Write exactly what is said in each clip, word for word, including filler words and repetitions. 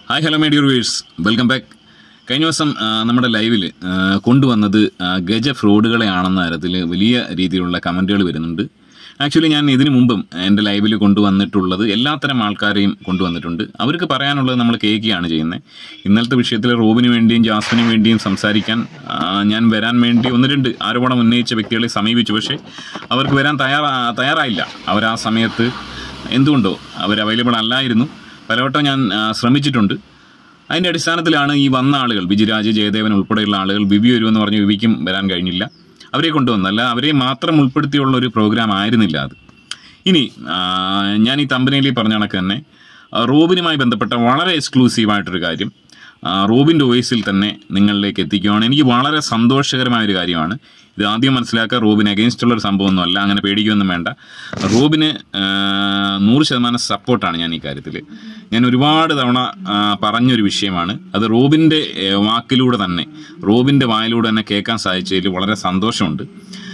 Hi hello my dear viewers, welcome back. കഴിഞ്ഞ ദിവസം നമ്മുടെ ലൈവിൽ കൊണ്ടുവന്നത് ഗജ ഫ്രോഡുകളെയാണെന്ന തരത്തിൽ വലിയ രീതിയിലുള്ള കമൻറ്റുകൾ വരുന്നുണ്ട്. ആക്ച്വലി ഞാൻ ഇതിനു മുമ്പും എൻ്റെ ലൈവിൽ കൊണ്ടുവന്നിട്ടുള്ളത് എല്ലാത്തരം ആൾക്കാരെയും കൊണ്ടുവന്നിട്ടുണ്ട്. അവർക്ക് പറയാനുള്ളത് നമ്മൾ കേൾക്കുകയാണ് ചെയ്യുന്നത്. ഇന്നലത്തെ വിഷയത്തിൽ റോബിന് വേണ്ടിയും ജാസ്മിന് വേണ്ടിയും സംസാരിക്കാൻ ഞാൻ വരാൻ വേണ്ടി ഒന്ന് രണ്ട് ആരോപണം ഉന്നയിച്ച വ്യക്തികളെ സമീപിച്ചു. പക്ഷേ അവർക്ക് വരാൻ തയ്യാറാ തയ്യാറായില്ല അവർ ആ സമയത്ത് എന്തുകൊണ്ടോ അവർ അവൈലബിൾ അല്ലായിരുന്നു. പലവട്ടം ഞാൻ ശ്രമിച്ചിട്ടുണ്ട്. അതിൻ്റെ അടിസ്ഥാനത്തിലാണ് ഈ വന്ന ആളുകൾ, വിജിരാജ്, ജയദേവൻ ഉൾപ്പെടെയുള്ള ആളുകൾ, വിവി വരുമെന്ന് പറഞ്ഞ് വിവിക്കും വരാൻ കഴിഞ്ഞില്ല. അവരെ കൊണ്ടുവന്നല്ല, അവരെ മാത്രം ഉൾപ്പെടുത്തിയുള്ള ഒരു പ്രോഗ്രാം ആയിരുന്നില്ല അത്. ഇനി ഞാൻ ഈ തമ്പനയിൽ പറഞ്ഞ കണക്ക് തന്നെ റോബിനുമായി ബന്ധപ്പെട്ട വളരെ എക്സ്ക്ലൂസീവായിട്ടൊരു കാര്യം റോബിൻ്റെ വോയിസിൽ തന്നെ നിങ്ങളിലേക്ക് എത്തിക്കുകയാണ്. എനിക്ക് വളരെ സന്തോഷകരമായൊരു കാര്യമാണ്. ഇത് ആദ്യം മനസ്സിലാക്കുക, റോബിന് അഗെയിൻസ്റ്റുള്ളൊരു സംഭവമൊന്നുമല്ല, അങ്ങനെ പേടിക്കുകയൊന്നും വേണ്ട. റോബിന് നൂറ് ശതമാനം സപ്പോർട്ടാണ് ഞാൻ ഈ കാര്യത്തിൽ. ഞാൻ ഒരുപാട് തവണ പറഞ്ഞൊരു വിഷയമാണ് അത്. റോബിൻ്റെ വാക്കിലൂടെ തന്നെ, റോബിൻ്റെ വായിലൂടെ തന്നെ കേൾക്കാൻ സാധിച്ചതിൽ വളരെ സന്തോഷമുണ്ട്.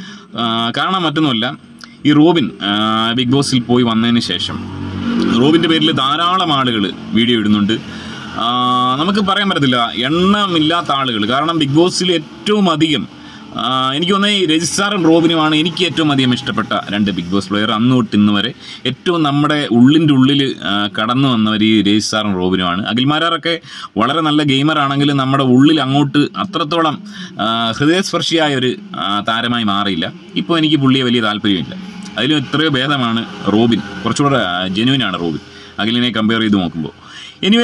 കാരണം മറ്റൊന്നുമല്ല, ഈ റോബിൻ ബിഗ് ബോസിൽ പോയി വന്നതിന് ശേഷം റോബിൻ്റെ പേരിൽ ധാരാളം ആളുകൾ വീഡിയോ ഇടുന്നുണ്ട്. നമുക്ക് പറയാൻ പറ്റത്തില്ല എണ്ണമില്ലാത്ത ആളുകൾ. കാരണം ബിഗ് ബോസിൽ ഏറ്റവും അധികം എനിക്ക് തോന്നുന്നത് ഈ രജിസ്ട്രാറും റോബിനുമാണ് എനിക്ക് ഏറ്റവും അധികം ഇഷ്ടപ്പെട്ട രണ്ട് ബിഗ് ബോസ് പ്ലെയർ. അന്ന് തൊട്ട് ഇന്ന് വരെ ഏറ്റവും നമ്മുടെ ഉള്ളിൻ്റെ ഉള്ളിൽ കടന്നു വന്നവർ ഈ രജിസ്ട്രാറും റോബിനുമാണ്. അഖിൽമാരാറൊക്കെ വളരെ നല്ല ഗെയിമറാണെങ്കിലും നമ്മുടെ ഉള്ളിൽ അങ്ങോട്ട് അത്രത്തോളം ഹൃദയസ്പർശിയായ ഒരു താരമായി മാറിയില്ല. ഇപ്പോൾ എനിക്ക് പുള്ളിയെ വലിയ താല്പര്യമില്ല. അതിലും എത്രയോ ഭേദമാണ് റോബിൻ. കുറച്ചുകൂടെ ജെന്യുവിനാണ് റോബിൻ അഖിലിനെ കമ്പയർ ചെയ്ത് നോക്കുമ്പോൾ. എനിവേ,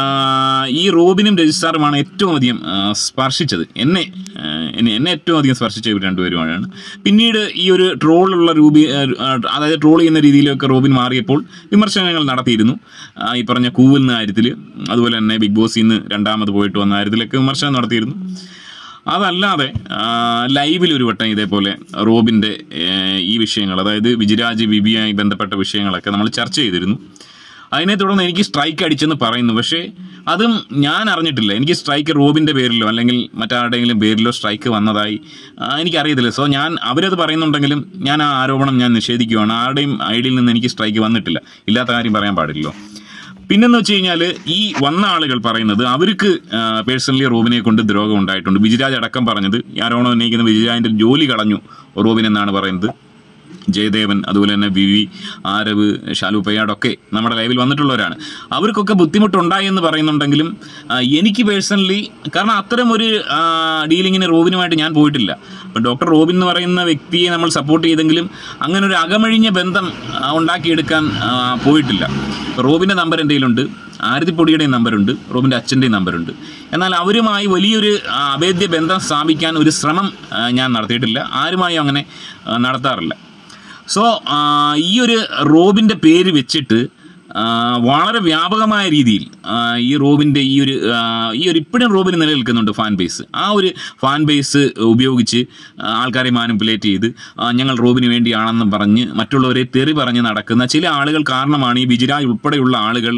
ഈ റോബിനും രജിസ്ട്രാറുമാണ് ഏറ്റവും അധികം സ്പർശിച്ചത്. എന്നെ എന്നെ ഏറ്റവും അധികം സ്പർശിച്ച ഇവർ രണ്ടുപേരുമാണ്. പിന്നീട് ഈ ഒരു ട്രോളുള്ള രൂപി അതായത് ട്രോൾ ചെയ്യുന്ന രീതിയിലൊക്കെ റോബിൻ മാറിയപ്പോൾ വിമർശനങ്ങൾ നടത്തിയിരുന്നു. ഈ പറഞ്ഞ കൂവുന്ന കാര്യത്തിൽ, അതുപോലെ തന്നെ ബിഗ് ബോസിൽ നിന്ന് രണ്ടാമത് പോയിട്ട് വന്ന കാര്യത്തിലൊക്കെ വിമർശനം നടത്തിയിരുന്നു. അതല്ലാതെ ലൈവിൽ ഒരു വട്ടം ഇതേപോലെ റോബിൻ്റെ ഈ വിഷയങ്ങൾ, അതായത് വിജിരാജ് വിബിയായി ബന്ധപ്പെട്ട വിഷയങ്ങളൊക്കെ നമ്മൾ ചർച്ച ചെയ്തിരുന്നു. അതിനെ തുടർന്ന് എനിക്ക് സ്ട്രൈക്ക് അടിച്ചെന്ന് പറയുന്നു. പക്ഷേ അതും ഞാൻ അറിഞ്ഞിട്ടില്ല. എനിക്ക് സ്ട്രൈക്ക് റോബിൻ്റെ പേരിലോ അല്ലെങ്കിൽ മറ്റാരുടെയെങ്കിലും പേരിലോ സ്ട്രൈക്ക് വന്നതായി എനിക്കറിയത്തില്ല. സോ ഞാൻ അവരത് പറയുന്നുണ്ടെങ്കിലും ഞാൻ ആ ആരോപണം ഞാൻ നിഷേധിക്കുകയാണ്. ആരുടെയും ഐഡിയിൽ നിന്ന് എനിക്ക് സ്ട്രൈക്ക് വന്നിട്ടില്ല. ഇല്ലാത്ത കാര്യം പറയാൻ പാടില്ലല്ലോ. പിന്നെന്ന് വെച്ച് കഴിഞ്ഞാൽ ഈ വന്ന ആളുകൾ പറയുന്നത് അവർക്ക് പേഴ്സണലി റോബിനെ കൊണ്ട് ദ്രോഹം ഉണ്ടായിട്ടുണ്ട്. വിജിരാജ് അടക്കം പറഞ്ഞത് ആരോപണം ഉന്നയിക്കുന്ന വിജിരാജിൻ്റെ ജോലി കളഞ്ഞു റോബിൻ എന്നാണ് പറയുന്നത്. ജയദേവൻ, അതുപോലെ തന്നെ വിവി, ആരവ്, ഷാലു പയ്യാടൊക്കെ നമ്മുടെ ലൈവിൽ വന്നിട്ടുള്ളവരാണ്. അവർക്കൊക്കെ ബുദ്ധിമുട്ടുണ്ടായി എന്ന് പറയുന്നുണ്ടെങ്കിലും എനിക്ക് പേഴ്സണലി, കാരണം അത്തരം ഒരു ഡീലിങ്ങിന് റോബിനുമായിട്ട് ഞാൻ പോയിട്ടില്ല. അപ്പം ഡോക്ടർ റോബിൻ എന്ന് പറയുന്ന വ്യക്തിയെ നമ്മൾ സപ്പോർട്ട് ചെയ്തെങ്കിലും അങ്ങനെ ഒരു അകമഴിഞ്ഞ ബന്ധം ഉണ്ടാക്കിയെടുക്കാൻ പോയിട്ടില്ല. റോബിൻ്റെ നമ്പർ എൻ്റെ കയ്യിലുണ്ട്, ആരതിപ്പൊടിയുടെയും നമ്പറുണ്ട്, റോബിൻ്റെ അച്ഛൻ്റെയും നമ്പറുണ്ട്. എന്നാൽ അവരുമായി വലിയൊരു അഭേദ്യ ബന്ധം സ്ഥാപിക്കാൻ ഒരു ശ്രമം ഞാൻ നടത്തിയിട്ടില്ല. ആരുമായും അങ്ങനെ നടത്താറില്ല. സോ ഈ ഒരു റോബിൻ്റെ പേര് വെച്ചിട്ട് വളരെ വ്യാപകമായ രീതിയിൽ ഈ റോബിൻ്റെ ഈ ഒരു ഈ ഒരു ഇപ്പോഴും റോബിന് നിലനിൽക്കുന്നുണ്ട് ഫാൻ ബേസ്. ആ ഒരു ഫാൻ ബേസ് ഉപയോഗിച്ച് ആൾക്കാരെ മാനിപ്പുലേറ്റ് ചെയ്ത് ഞങ്ങൾ റോബിന് വേണ്ടിയാണെന്ന് പറഞ്ഞ് മറ്റുള്ളവരെ തെറി പറഞ്ഞ് നടക്കുന്ന ചില ആളുകൾ കാരണമാണ് ഈ വിജിരാജ് ഉൾപ്പെടെയുള്ള ആളുകൾ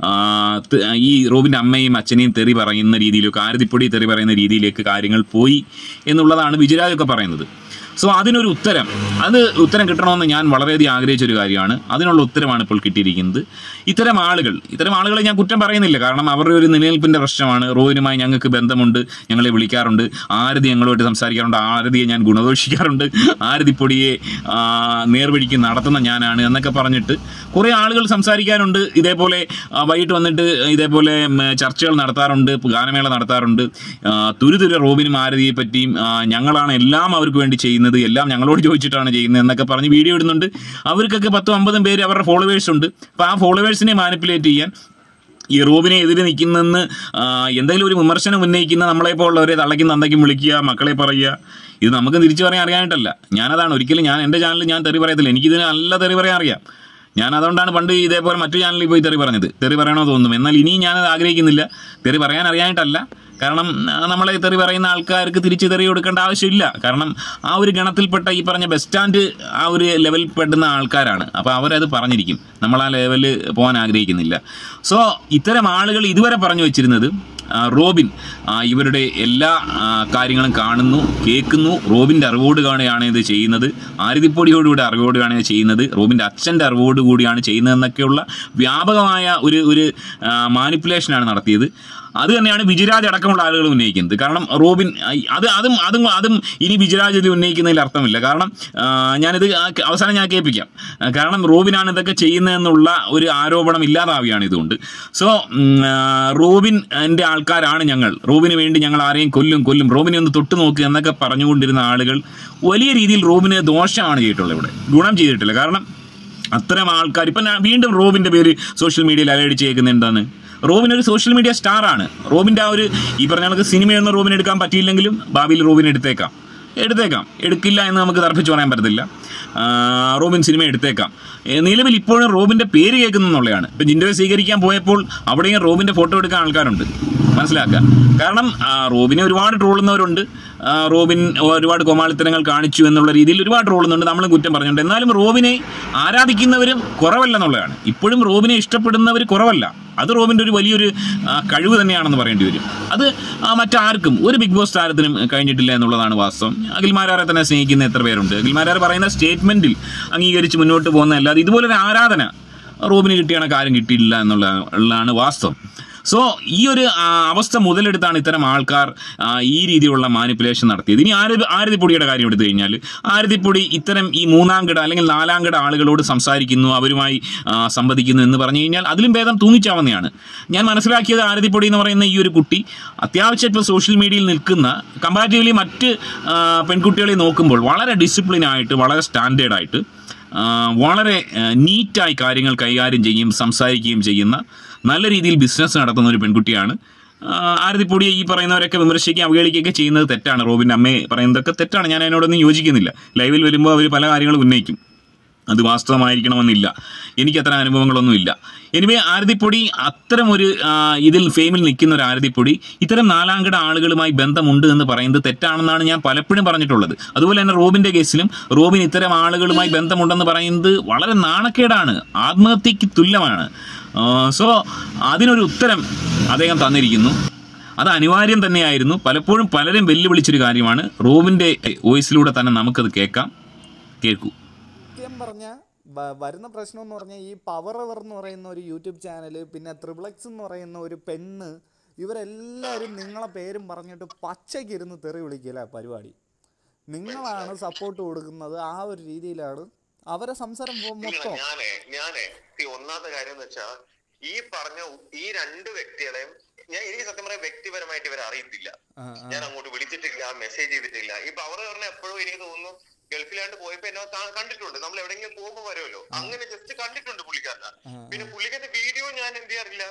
ഈ റോബിൻ്റെ അമ്മയും അച്ഛനെയും തെറി പറയുന്ന രീതിയിലൊക്കെ, ആരതിപ്പൊടി തെറി പറയുന്ന രീതിയിലേക്ക് കാര്യങ്ങൾ പോയി എന്നുള്ളതാണ് വിജിരാജൊക്കെ പറയുന്നത്. സോ അതിനൊരു ഉത്തരം, അത് ഉത്തരം കിട്ടണമെന്ന് ഞാൻ വളരെയധികം ആഗ്രഹിച്ചൊരു കാര്യമാണ്. അതിനുള്ള ഉത്തരമാണ് ഇപ്പോൾ കിട്ടിയിരിക്കുന്നത്. ഇത്തരം ആളുകൾ ഇത്തരം ആളുകളെ ഞാൻ കുറ്റം പറയുന്നില്ല. കാരണം അവരുടെ ഒരു നിലനിൽപ്പിൻ്റെ പ്രശ്നമാണ്. റോബിനുമായി ഞങ്ങൾക്ക് ബന്ധമുണ്ട്, ഞങ്ങളെ വിളിക്കാറുണ്ട്, ആരതി ഞങ്ങളുമായിട്ട് സംസാരിക്കാറുണ്ട്, ആരതിയെ ഞാൻ ഗുണദോഷിക്കാറുണ്ട്, ആരതിപ്പൊടിയെ നേർവഴിക്ക് നടത്തുന്ന ഞാനാണ് എന്നൊക്കെ പറഞ്ഞിട്ട് കുറേ ആളുകൾ സംസാരിക്കാറുണ്ട്. ഇതേപോലെ വൈകിട്ട് വന്നിട്ട് ഇതേപോലെ ചർച്ചകൾ നടത്താറുണ്ട്, ഗാനമേള നടത്താറുണ്ട്. തുരുതുര റോബിനും ആരതിയെ പറ്റിയും ഞങ്ങളാണ് എല്ലാം അവർക്ക് വേണ്ടി ചെയ്യുന്നത്, എല്ലാം ഞങ്ങളോട് ചോദിച്ചിട്ടാണ് ചെയ്യുന്നത് എന്നൊക്കെ പറഞ്ഞ് വീഡിയോ ഇടുന്നുണ്ട്. അവർക്കൊക്കെ പത്തും അമ്പതും പേര് അവരുടെ ഫോളോവേഴ്സ് ഉണ്ട്. അപ്പോൾ ആ ഫോളോവേഴ്സിനെ മാനിപ്പുലേറ്റ് ചെയ്യാൻ ഈ റോബിനെ എതിരെ നിൽക്കുന്നെന്ന് എന്തെങ്കിലും ഒരു വിമർശനം ഉന്നയിക്കുന്ന നമ്മളെപ്പോൾ ഉള്ളവരെ തള്ളയ്ക്കും തന്തയ്ക്കും വിളിക്കുക, മക്കളെ പറയുക, ഇത് നമുക്ക് തിരിച്ചു പറയാൻ അറിയാനായിട്ടല്ല. ഞാനതാണ് ഒരിക്കലും ഞാൻ എൻ്റെ ചാനലിൽ ഞാൻ തെറി പറയത്തില്ല. എനിക്കിതിന് നല്ല തെറി പറയാൻ അറിയാം. ഞാൻ അതുകൊണ്ടാണ് പണ്ട് ഇതേപോലെ മറ്റു ചാനലിൽ പോയി തെറി പറഞ്ഞത്. തെറി പറയണോ തോന്നും. എന്നാൽ ഇനിയും ഞാനത് ആഗ്രഹിക്കുന്നില്ല. തെറി പറയാൻ അറിയാനായിട്ടല്ല. കാരണം നമ്മളെ തെറി പറയുന്ന ആൾക്കാർക്ക് തിരിച്ച് തെറി കൊടുക്കേണ്ട ആവശ്യമില്ല. കാരണം ആ ഒരു ഗണത്തിൽപ്പെട്ട ഈ പറഞ്ഞ ബസ് സ്റ്റാൻഡ് ആ ഒരു ലെവലിൽ പെടുന്ന ആൾക്കാരാണ്. അപ്പോൾ അവരത് പറഞ്ഞിരിക്കും. നമ്മൾ ആ ലെവലിൽ പോകാൻ ആഗ്രഹിക്കുന്നില്ല. സോ ഇത്തരം ആളുകൾ ഇതുവരെ പറഞ്ഞു വെച്ചിരുന്നത് റോബിൻ ഇവരുടെ എല്ലാ കാര്യങ്ങളും കാണുന്നു, കേൾക്കുന്നു. റോബിൻ്റെ അറിവോടുകൂടിയാണ് ഇത് ചെയ്യുന്നത്, ആരതിപ്പൊടിയോടുകൂടി അറിവോടുകൂടിയാണ് ഇത് ചെയ്യുന്നത്, റോബിൻ്റെ അച്ഛൻ്റെ അറിവോടുകൂടിയാണ് ചെയ്യുന്നതെന്നൊക്കെയുള്ള വ്യാപകമായ ഒരു ഒരു മാനിപ്പുലേഷനാണ് നടത്തിയത്. അത് തന്നെയാണ് വിജയരാജ് അടക്കമുള്ള ആളുകൾ ഉന്നയിക്കുന്നത്. കാരണം റോബിൻ അത് അതും അതും അതും ഇനി വിജയരാജ് ഇത് ഉന്നയിക്കുന്നതിൽ അർത്ഥമില്ല. കാരണം ഞാനിത് അവസാനം ഞാൻ കേൾപ്പിക്കാം. കാരണം റോബിനാണ് ഇതൊക്കെ ചെയ്യുന്നതെന്നുള്ള ഒരു ആരോപണം ഇല്ലാതാവുകയാണ് ഇതുകൊണ്ട്. സോ റോബിൻ എൻ്റെ ആൾക്കാരാണ് ഞങ്ങൾ, റോബിന് വേണ്ടി ഞങ്ങൾ ആരെയും കൊല്ലും കൊല്ലും റോബിനെ ഒന്ന് തൊട്ട് നോക്കുക എന്നൊക്കെ പറഞ്ഞുകൊണ്ടിരുന്ന ആളുകൾ വലിയ രീതിയിൽ റോബിന് ദോഷമാണ് ചെയ്തിട്ടുള്ളത്, ഇവിടെ ഗുണം ചെയ്തിട്ടില്ല. കാരണം അത്തരം ആൾക്കാർ ഇപ്പം വീണ്ടും റോബിൻ്റെ പേര് സോഷ്യൽ മീഡിയയിൽ അലയടിച്ച് കേൾക്കുന്നത് എന്താണ്? റോബിൻ ഒരു സോഷ്യൽ മീഡിയ സ്റ്റാറാണ്. റോബിൻ്റെ ആ ഒരു ഈ പറഞ്ഞ കണക്ക് സിനിമയൊന്നും റോബിൻ എടുക്കാൻ പറ്റിയില്ലെങ്കിലും ഭാവിയിൽ റോബിൻ എടുത്തേക്കാം എടുത്തേക്കാം എടുക്കില്ല എന്ന് നമുക്ക് തർപ്പിച്ച് പറയാൻ പറ്റത്തില്ല. റോബിൻ സിനിമ എടുത്തേക്കാം. നിലവിൽ ഇപ്പോഴും റോബിൻ്റെ പേര് കേൾക്കുന്നുള്ളതാണ്. ഇപ്പം ജിൻഡോയെ സ്വീകരിക്കാൻ പോയപ്പോൾ അവിടെയും റോബിൻ്റെ ഫോട്ടോ എടുക്കാൻ ആൾക്കാരുണ്ട്, മനസ്സിലാക്കുക. കാരണം റോബിനെ ഒരുപാട് ട്രോളുന്നവരുണ്ട്, റോബിൻ ഒരുപാട് കോമാളിത്തരങ്ങൾ കാണിച്ചു എന്നുള്ള രീതിയിൽ ഒരുപാട് ട്രോളുന്നുണ്ട്, നമ്മളും കുറ്റം പറഞ്ഞിട്ടുണ്ട്. എന്നാലും റോബിനെ ആരാധിക്കുന്നവരും കുറവല്ലെന്നുള്ളതാണ്. ഇപ്പോഴും റോബിനെ ഇഷ്ടപ്പെടുന്നവർ കുറവല്ല. അത് റോബിൻ്റെ ഒരു വലിയൊരു കഴിവ് തന്നെയാണെന്ന് പറയേണ്ടി വരും. അത് മറ്റാർക്കും ഒരു ബിഗ് ബോസ് താരത്തിനും കഴിഞ്ഞിട്ടില്ല എന്നുള്ളതാണ് വാസ്തവം. അഖിൽമാരാറെ തന്നെ സ്നേഹിക്കുന്ന എത്ര പേരുണ്ട്? അഖിൽമാരാറെ പറയുന്ന സ്റ്റേറ്റ്മെൻറ്റിൽ അംഗീകരിച്ച് മുന്നോട്ട് പോകുന്ന അല്ലാതെ ഇതുപോലൊരു ആരാധന റോബിന് കിട്ടിയാണ് കാര്യം കിട്ടിയില്ല എന്നുള്ളതാണ് വാസ്തവം. സോ ഈ ഒരു അവസ്ഥ മുതലെടുത്താണ് ഇത്തരം ആൾക്കാർ ഈ രീതിയിലുള്ള മാനിപ്പുലേഷൻ നടത്തിയത്. ഇനി ആരതി ആരതിപ്പൊടിയുടെ കാര്യം എടുത്തു കഴിഞ്ഞാൽ, ആരതിപ്പൊടി ഇത്തരം ഈ മൂന്നാം കിട അല്ലെങ്കിൽ നാലാം കിട ആളുകളോട് സംസാരിക്കുന്നു, അവരുമായി സംവദിക്കുന്നു എന്ന് പറഞ്ഞു കഴിഞ്ഞാൽ അതിലും ഭേദം തൂങ്ങിച്ചാവുന്നതാണ്. ഞാൻ മനസ്സിലാക്കിയത് ആരതിപ്പൊടി എന്ന് പറയുന്ന ഈ ഒരു കുട്ടി അത്യാവശ്യം ഇപ്പോൾ സോഷ്യൽ മീഡിയയിൽ നിൽക്കുന്ന കമ്പാരിറ്റീവ്ലി മറ്റ് പെൺകുട്ടികളെ നോക്കുമ്പോൾ വളരെ ഡിസിപ്ലിനായിട്ട്, വളരെ സ്റ്റാൻഡേർഡായിട്ട്, വളരെ നീറ്റായി കാര്യങ്ങൾ കൈകാര്യം ചെയ്യുകയും സംസാരിക്കുകയും ചെയ്യുന്ന നല്ല രീതിയിൽ ബിസിനസ് നടത്തുന്ന ഒരു പെൺകുട്ടിയാണ് ആരതിപ്പൊടി. ഈ പറയുന്നവരൊക്കെ വിമർശിക്കുകയും അവഹേളിക്കുകയൊക്കെ ചെയ്യുന്നത് തെറ്റാണ്. റോബിൻ്റെ അമ്മയെ പറയുന്നതൊക്കെ തെറ്റാണ്. ഞാൻ അതിനോടൊന്നും യോജിക്കുന്നില്ല. ലൈവിൽ വരുമ്പോൾ അവർ പല കാര്യങ്ങളും ഉന്നയിക്കും, അത് വാസ്തവമായിരിക്കണമെന്നില്ല. എനിക്കത്ര അനുഭവങ്ങളൊന്നുമില്ല. എനിവേ ആരതിപ്പൊടി അത്തരം ഒരു ഇതിൽ ഫെയിമിൽ നിൽക്കുന്ന ഒരു ആരതിപ്പൊടി ഇത്തരം നാലാംകിട ആളുകളുമായി ബന്ധമുണ്ട് എന്ന് പറയുന്നത് തെറ്റാണെന്നാണ് ഞാൻ പലപ്പോഴും പറഞ്ഞിട്ടുള്ളത്. അതുപോലെ തന്നെ റോബിൻ്റെ കേസിലും റോബിൻ ഇത്തരം ആളുകളുമായി ബന്ധമുണ്ടെന്ന് പറയുന്നത് വളരെ നാണക്കേടാണ്, ആത്മഹത്യക്ക് തുല്യമാണ്. സോ അതിനൊരു ഉത്തരം അദ്ദേഹം തന്നിരിക്കുന്നു. അത് അനിവാര്യം തന്നെയായിരുന്നു. പലപ്പോഴും പലരും വെല്ലുവിളിച്ചൊരു കാര്യമാണ്. റോബിൻ്റെ വോയിസിലൂടെ തന്നെ നമുക്കത് കേൾക്കാം. കേൾക്കൂ. സത്യം പറഞ്ഞാൽ വരുന്ന പ്രശ്നം എന്ന് പറഞ്ഞാൽ ഈ പവർ അവർ എന്ന് പറയുന്ന ഒരു യൂട്യൂബ് ചാനൽ, പിന്നെ ത്രിബിളെക്സ് എന്ന് പറയുന്ന ഒരു പെണ്ണ്, ഇവരെല്ലാവരും നിങ്ങളെ പേരും പറഞ്ഞിട്ട് പച്ചയ്ക്ക് ഇരുന്ന് തെറി വിളിക്കില്ല പരിപാടി. നിങ്ങളാണ് സപ്പോർട്ട് കൊടുക്കുന്നത്. ആ ഒരു രീതിയിലാണ് അവരെ സംസാരം മൊത്തം. ഞാനേ ഞാനേ ഒന്നാമത്തെ കാര്യം എന്ന് വെച്ചാൽ ഈ പറഞ്ഞ ഈ രണ്ട് വ്യക്തികളെയും ഞാൻ എനിക്ക് സത്യം പറയാൻ വ്യക്തിപരമായിട്ട് ഇവരെ അറിയത്തില്ല. ഞാൻ അങ്ങോട്ട് വിളിച്ചിട്ടില്ല, മെസ്സേജ് ചെയ്തിട്ടില്ല. ഈ പവർ പറഞ്ഞ എപ്പോഴും എനിക്ക് തോന്നുന്നു ഗൾഫിലാണ്ട് പോയപ്പോ എന്നെ കണ്ടിട്ടുണ്ട്. നമ്മൾ എവിടെയെങ്കിലും പോകുമ്പോൾ വരുമല്ലോ, അങ്ങനെ ജസ്റ്റ് കണ്ടിട്ടുണ്ട് പുള്ളിക്കാരനെ. പിന്നെ പുള്ളിക്കാരുടെ വീഡിയോ ഞാൻ എന്ത് ചെയ്യാറില്ല,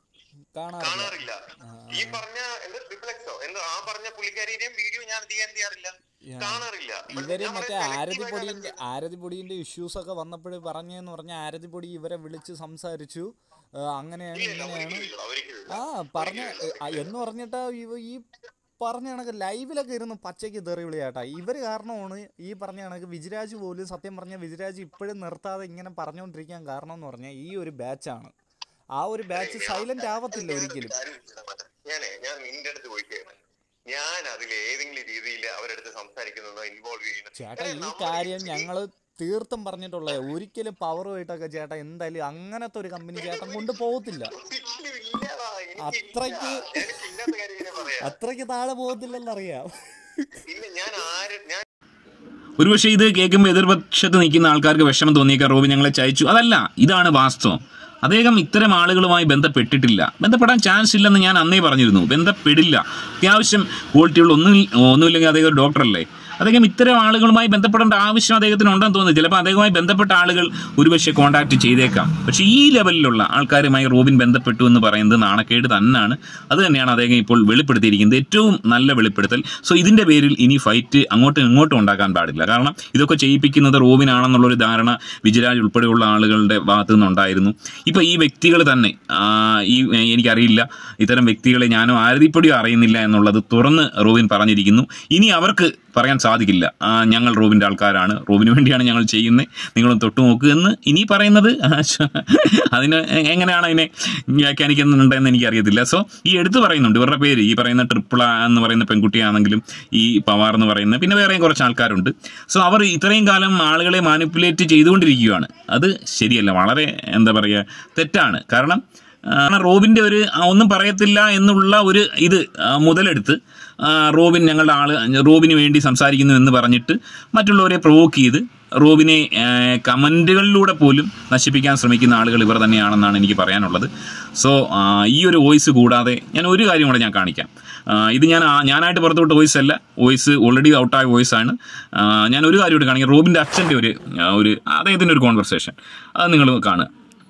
കാണാറില്ല. ഈ പറഞ്ഞ എന്താ ട്രിപ്ലെക്സോ എന്തോ ആ പറഞ്ഞ പുള്ളിക്കാരിയുടെയും വീഡിയോ ഞാൻ അധികം എന്ത് ചെയ്യാറില്ല, കാണാറില്ല. ഇവര് മറ്റേ ആരതിപ്പൊടിന്റെ ആരതിപ്പൊടിന്റെ ഇഷ്യൂസ് ഒക്കെ വന്നപ്പോഴും പറഞ്ഞെന്ന് പറഞ്ഞാൽ ആരതിപ്പൊടി ഇവരെ വിളിച്ച് സംസാരിച്ചു, അങ്ങനെയാണ് ഇങ്ങനെയാണ് ആ പറഞ്ഞ എന്ന് പറഞ്ഞിട്ട് ഈ പറഞ്ഞ കണക്ക് ലൈവിലൊക്കെ ഇരുന്ന് പച്ചയ്ക്ക് തെറി വിളിയാട്ടാ. ഇവർ കാരണമാണ് ഈ പറഞ്ഞ കണക്ക് വിജയരാജ് പോലും സത്യം പറഞ്ഞാൽ വിജയരാജ് ഇപ്പോഴും നിർത്താതെ ഇങ്ങനെ പറഞ്ഞുകൊണ്ടിരിക്കാൻ കാരണം എന്ന് പറഞ്ഞാൽ ഈ ഒരു ബാച്ചാണ്. ആ ഒരു ബാച്ച് സൈലന്റ് ആവത്തില്ല ഒരിക്കലും. ഞാനേ ഞാൻ നിന്റെ അടുത്ത് പോയിക്കാണ്, ഞാൻ അതിൽ ഏതെങ്കിലും രീതിയിൽ അവരടുത്ത് സംസാരിക്കുന്നതോ ഇൻവോൾവ് ചെയ്യുന്നു ചേട്ടാ. ഈ കാര്യം ഞങ്ങള് തീർത്തും പറഞ്ഞിട്ടുള്ളത്. ഒരിക്കലും പവറുമായിട്ടൊക്കെ ചേട്ടാ എന്തായാലും അങ്ങനത്തെ ഒരു കമ്പനി ചേട്ടൻ കൊണ്ട് പോകത്തില്ല. അത്രയ്ക്ക് അത്രയ്ക്ക് താഴെ പോകത്തില്ലെന്നറിയാം. ഒരുപക്ഷെ ഇത് കേൾക്കുമ്പോൾ എതിർപക്ഷത്ത് നിൽക്കുന്ന ആൾക്കാർക്ക് വിഷമം തോന്നിയേക്കാം, റോബിൻ ഞങ്ങളെ ചയച്ചു. അതല്ല, ഇതാണ് വാസ്തവം. അദ്ദേഹം ഇത്തരം ആളുകളുമായി ബന്ധപ്പെട്ടിട്ടില്ല, ബന്ധപ്പെടാൻ ചാൻസ് ഇല്ലെന്ന് ഞാൻ അന്നേ പറഞ്ഞിരുന്നു. ബന്ധപ്പെടില്ല. അത്യാവശ്യം ക്വാളിറ്റിയുള്ള ഒന്നും ഒന്നുമില്ലെങ്കിൽ അദ്ദേഹം ഒരു ഡോക്ടറല്ലേ. അദ്ദേഹം ഇത്തരം ആളുകളുമായി ബന്ധപ്പെടേണ്ട ആവശ്യം അദ്ദേഹത്തിന് ഉണ്ടെന്ന് തോന്നുന്നു. ചിലപ്പോൾ അദ്ദേഹവുമായി ബന്ധപ്പെട്ട ആളുകൾ ഒരുപക്ഷെ കോൺടാക്ട് ചെയ്തേക്കാം. പക്ഷേ ഈ ലെവലിലുള്ള ആൾക്കാരുമായി റോബിൻ ബന്ധപ്പെട്ടു എന്ന് പറയുന്നത് നാണക്കേട് തന്നെയാണ്. അത് തന്നെയാണ് അദ്ദേഹം ഇപ്പോൾ വെളിപ്പെടുത്തിയിരിക്കുന്നത്, ഏറ്റവും നല്ല വെളിപ്പെടുത്തൽ. സോ ഇതിൻ്റെ പേരിൽ ഇനി ഫൈറ്റ് അങ്ങോട്ടും ഇങ്ങോട്ടും ഉണ്ടാക്കാൻ പാടില്ല. കാരണം ഇതൊക്കെ ചെയ്യിപ്പിക്കുന്നത് റോബിനാണെന്നുള്ളൊരു ധാരണ വിജയരാജ് ഉൾപ്പെടെയുള്ള ആളുകളുടെ ഭാഗത്തു നിന്നുണ്ടായിരുന്നു. ഇപ്പോൾ ഈ വ്യക്തികൾ തന്നെ ഈ എനിക്കറിയില്ല, ഇത്തരം വ്യക്തികളെ ഞാനും ആരതിപ്പൊടിയോ അറിയുന്നില്ല എന്നുള്ളത് തുറന്ന് റോബിൻ പറഞ്ഞിരിക്കുന്നു. ഇനി അവർക്ക് പറയാൻ സാധിക്കില്ല. ഞങ്ങൾ റോബിൻ്റെ ആൾക്കാരാണ്, റോബിന് വേണ്ടിയാണ് ഞങ്ങൾ ചെയ്യുന്നത്, നിങ്ങളും തൊട്ട് നോക്കുക എന്ന് ഇനി പറയുന്നത് അതിന് എങ്ങനെയാണ് അതിനെ വ്യാഖ്യാനിക്കുന്നുണ്ടെന്ന് എനിക്കറിയത്തില്ല. സോ ഈ എടുത്ത് പറയുന്നുണ്ട് ഇവരുടെ പേര്, ഈ പറയുന്ന ട്രിപ്പിള എന്ന് പറയുന്ന പെൺകുട്ടിയാണെങ്കിലും ഈ പവാർ എന്ന് പറയുന്ന, പിന്നെ വേറെയും കുറച്ച് ആൾക്കാരുണ്ട്. സോ അവർ ഇത്രയും കാലം ആളുകളെ മാനിപ്പുലേറ്റ് ചെയ്തുകൊണ്ടിരിക്കുകയാണ്. അത് ശരിയല്ല, വളരെ എന്താ പറയുക, തെറ്റാണ്. കാരണം റോബിൻ്റെ ഒരു ഒന്നും പറയത്തില്ല എന്നുള്ള ഒരു ഇത് മുതലെടുത്ത് റോബിൻ ഞങ്ങളുടെ ആള്, റോബിന് വേണ്ടി സംസാരിക്കുന്നു എന്ന് പറഞ്ഞിട്ട് മറ്റുള്ളവരെ പ്രൊവോക്ക് ചെയ്ത് റോബിനെ കമൻറ്റുകളിലൂടെ പോലും നശിപ്പിക്കാൻ ശ്രമിക്കുന്ന ആളുകൾ ഇവർ തന്നെയാണെന്നാണ് എനിക്ക് പറയാനുള്ളത്. സോ ഈ ഒരു വോയിസ് കൂടാതെ ഞാൻ ഒരു കാര്യം കൂടെ ഞാൻ കാണിക്കാം. ഇത് ഞാൻ ഞാനായിട്ട് പുറത്തുവിട്ട വോയിസ് അല്ല, വോയിസ് ഓൾറെഡി ഔട്ടായ വോയിസ് ആണ്. ഞാൻ ഒരു കാര്യം കൂടെ കാണിക്കാം. റോബിൻ്റെ അച്ഛൻ്റെ ഒരു ഒരു അദ്ദേഹത്തിൻ്റെ ഒരു കോൺവെർസേഷൻ, അത് നിങ്ങൾ കാണുക.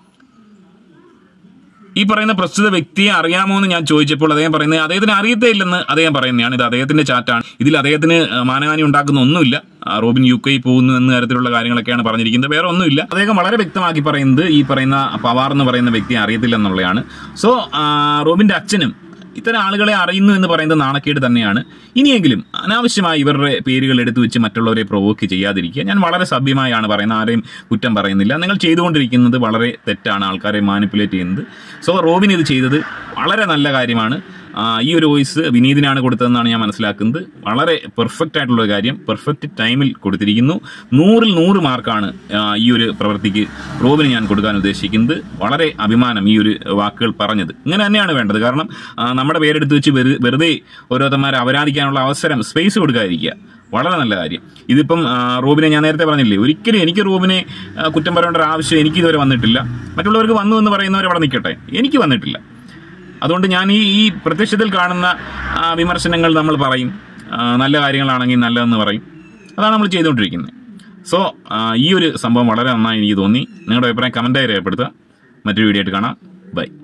ഈ പറയുന്ന പ്രസ്തുത വ്യക്തിയെ അറിയാമോ എന്ന് ഞാൻ ചോദിച്ചപ്പോൾ അദ്ദേഹം പറയുന്നത് അദ്ദേഹത്തിന് അറിയത്തേ ഇല്ലെന്ന് അദ്ദേഹം പറയുന്നതാണ്. ഇത് അദ്ദേഹത്തിന്റെ ചാറ്റാണ്. ഇതിൽ അദ്ദേഹത്തിന് മാനഹാനി ഉണ്ടാക്കുന്ന ഒന്നുമില്ല. റോബിൻ യു കെയിൽ പോകുന്നു എന്ന തരത്തിലുള്ള കാര്യങ്ങളൊക്കെയാണ് പറഞ്ഞിരിക്കുന്നത്, വേറെ ഒന്നുമില്ല. അദ്ദേഹം വളരെ വ്യക്തമാക്കി പറയുന്നത് ഈ പറയുന്ന പവാർ എന്ന് പറയുന്ന വ്യക്തിയെ അറിയത്തില്ല എന്നുള്ളതാണ്. സോ റോബിന്റെ അച്ഛനും ഇത്തരം ആളുകളെ അറിയുന്നു എന്ന് പറയുന്നത് നാണക്കേട് തന്നെയാണ്. ഇനിയെങ്കിലും അനാവശ്യമായി ഇവരുടെ പേരുകൾ എടുത്തു വെച്ച് മറ്റുള്ളവരെ പ്രൊവോക്ക് ചെയ്യാതിരിക്കുക. ഞാൻ വളരെ സഭ്യമായാണ് പറയുന്നത്, ആരെയും കുറ്റം പറയുന്നില്ല. നിങ്ങൾ ചെയ്തുകൊണ്ടിരിക്കുന്നത് വളരെ തെറ്റാണ്, ആൾക്കാരെ മാനിപ്പുലേറ്റ് ചെയ്യുന്നത്. സോ റോബിൻ ഇത് ചെയ്തത് വളരെ നല്ല കാര്യമാണ്. ഈ ഒരു വോയിസ് വിനീതിനാണ് കൊടുത്തതെന്നാണ് ഞാൻ മനസ്സിലാക്കുന്നത്. വളരെ പെർഫെക്റ്റ് ആയിട്ടുള്ള കാര്യം, പെർഫെക്റ്റ് ടൈമിൽ കൊടുത്തിരിക്കുന്നു. നൂറിൽ നൂറ് മാർക്കാണ് ഈ ഒരു പ്രവൃത്തിക്ക് റോബിന് ഞാൻ കൊടുക്കാൻ ഉദ്ദേശിക്കുന്നത്. വളരെ അഭിമാനം ഈ ഒരു വാക്കുകൾ പറഞ്ഞത്. ഇങ്ങനെ തന്നെയാണ് വേണ്ടത്. കാരണം നമ്മുടെ പേരെടുത്ത് വെച്ച് വെറുതെ ഓരോരുത്തന്മാരെ അപരാധിക്കാനുള്ള അവസരം, സ്പേസ് കൊടുക്കാതിരിക്കുക, വളരെ നല്ല കാര്യം. ഇതിപ്പം റോബിനെ ഞാൻ നേരത്തെ പറഞ്ഞില്ലേ, ഒരിക്കലും എനിക്ക് റോബിനെ കുറ്റം പറയേണ്ട ഒരു ആവശ്യം എനിക്ക് ഇതുവരെ വന്നിട്ടില്ല. മറ്റുള്ളവർക്ക് വന്നു എന്ന് പറയുന്നവർ അവിടെ നിൽക്കട്ടെ, എനിക്ക് വന്നിട്ടില്ല. അതുകൊണ്ട് ഞാൻ ഈ ഈ പ്രത്യക്ഷത്തിൽ കാണുന്ന വിമർശനങ്ങൾ നമ്മൾ പറയും, നല്ല കാര്യങ്ങളാണെങ്കിൽ നല്ലതെന്ന് പറയും. അതാണ് നമ്മൾ ചെയ്തുകൊണ്ടിരിക്കുന്നത്. സോ ഈ ഒരു സംഭവം വളരെ നന്നായി എനിക്ക് തോന്നി. നിങ്ങളുടെ അഭിപ്രായം കമൻറ്റായി രേഖപ്പെടുത്തുക. മറ്റൊരു വീഡിയോ ആയിട്ട് കാണാം. ബൈ.